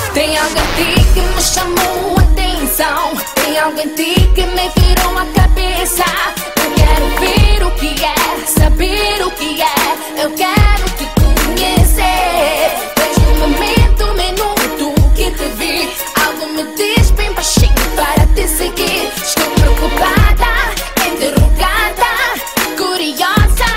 Tem algo em ti que me chamou a atenção. Tem algo em ti que me virou a cabeça. Eu quero ver o que é, saber o que é. Eu quero te conhecer. Desde o momento, minuto que te vi, algo me diz bem baixinho para te seguir. Estou preocupada, interrogada, curiosa.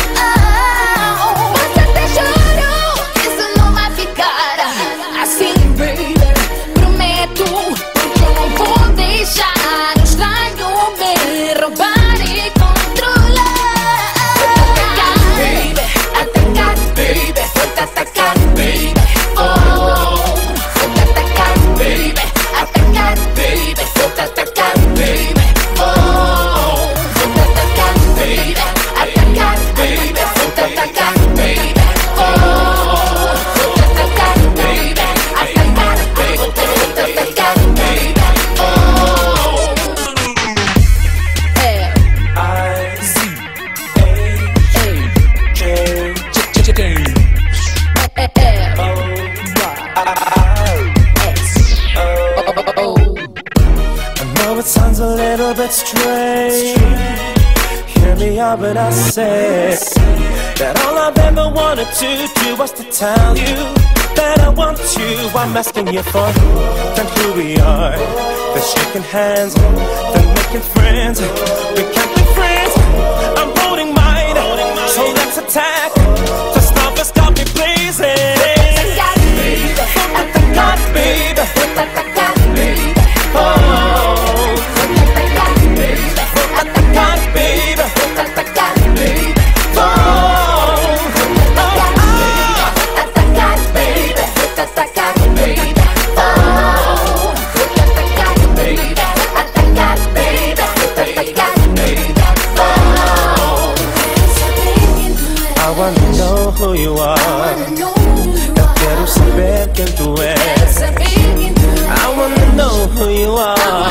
Mas até juro que isso não vai ficar assim, baby. Prometo, porque eu não vou deixar o estranho me roubar e controlar. Atacar, baby, vou-te atacar, baby. Oh, vou-te atacar, baby. Atacar, baby, vou-te atacar, baby. Oh, vou-te atacar, baby. Atacar, baby, vou-te atacar, baby. Oh, vou-te atacar, baby. Atacar, baby, vou-te atacar, baby. Oh, I know it sounds a little bit strange. Hear me out when I say that all I've ever wanted to do was to tell you that I want you. I'm asking you for then who we are. Then shaking hands, then making friends. We can't be friends. I'm holding mine, so let's attack. To stop me pleasing. Atacar, baby. atacar, baby. Oh, Atacar, baby. atacar, baby. Atacar, baby. Oh, Atacar, baby. Atacar, baby. Oh, atacar, baby. Atacar, baby. Atacar, baby. Oh, I wanna know who you are. Eu quero saber quem tu és. I wanna know who you are.